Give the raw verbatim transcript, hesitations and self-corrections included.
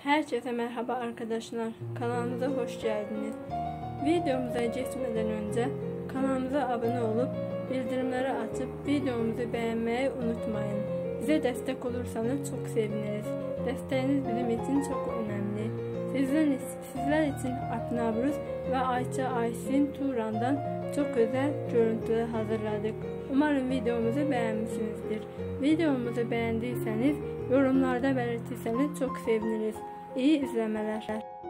Herkese merhaba arkadaşlar. Kanalımıza hoş geldiniz. Videomuza geçmeden önce kanalımıza abone olup bildirimleri açıp videomuzu beğenmeyi unutmayın. Bize destek olursanız çok seviniriz. Desteğiniz bizim için çok önemli. Sizler, sizler için Aknabrus ve Ayça Aysin Turan'dan çok özel görüntüler hazırladık. Umarım videomuzu beğenmişsinizdir. Videomuzu beğendiyseniz yorumlarda belirtirseniz çok seviniriz. İyi izlemeler.